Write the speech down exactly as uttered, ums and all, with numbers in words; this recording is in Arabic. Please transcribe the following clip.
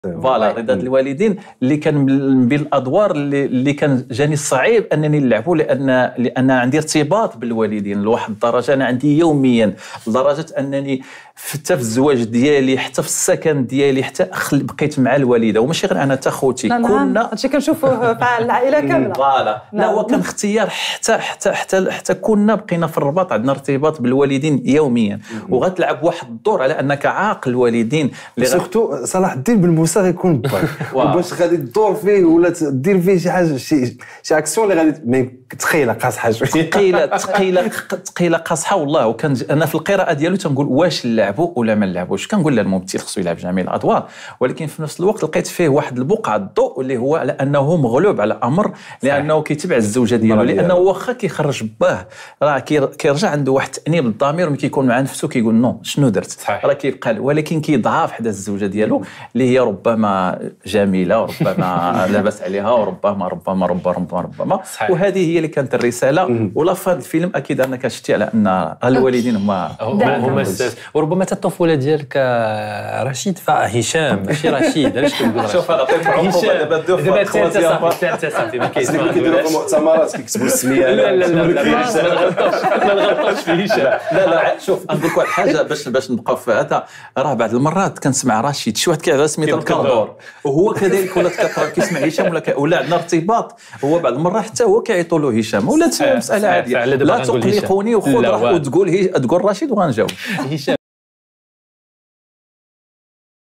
فوالا رضا الوالدين اللي كان من بين الادوار اللي, اللي كان جاني صعيب انني نلعبوا، لان لان عندي ارتباط بالوالدين لواحد الدرجه. انا عندي يوميا لدرجه انني حتى في الزواج ديالي، حتى في السكن ديالي، حتى بقيت مع الوالده، وماشي غير انا، حتى خوتي كنا هادشي كنشوفوه في العائله كامله. فوالا لا هو كان اختيار، حتى حتى حتى حتى كنا بقينا في الرباط، عندنا ارتباط بالوالدين يوميا. وغتلعب واحد الدور على انك عاقل الوالدين اللي سورتو صلاح الدين بالموسى غيكون باك باش غادي تدور فيه ولا تدير فيه شي حاجه، شي شي اكسيون اللي غادي ثقيله قاصحه شويه، ثقيله ثقيله ثقيله قاصحه والله. وكان انا في القراءه ديالو تنقول واش نلعبوا ولا ما نلعبوش، كنقول لا الممثل خصو يلعب جميع الادوار، ولكن في نفس الوقت لقيت فيه واحد البقعه الضوء اللي هو على انه مغلوب على امر، لانه كيتبع الزوجه ديالو، لانه واخا كيخرج باه راه كيرجع عنده واحد التانيب الضمير، ملي كيكون مع نفسه كيقول نو شنو درت، راه كيبقى، ولكن كيضعف حدا الزوجه ديالو اللي هي ربما جميله وربما لاباس عليها وربما ربما ربما ربما ربما وهذه هي اللي كانت الرساله. ولا في هذا الفيلم اكيد انك شتي على ان الوالدين هما هما الساس. وربما حتى الطفوله ديالك رشيد فهشام ماشي رشيد، علاش كنقول شوف انا عطيت عقوبه دابا دابا ثلاثه صافي ما كاينش ما كيديروا في المؤتمرات كيكتبوا السميه. لا لا لا ما نغلطوش في هشام. لا لا شوف نقول لك واحد الحاجه باش باش نبقاو في هذا، راه بعض المرات كنسمع رشيد شي واحد كيعرف سميتو الكندور، وهو كذلك ولا كيسمع هشام ولا ولا عندنا ارتباط، هو بعض المرات حتى هو كيعيطوا له هشام، ولا مساله عاديه. لا تقلقوني وخذ راح وتقول تقول رشيد وغنجاوب.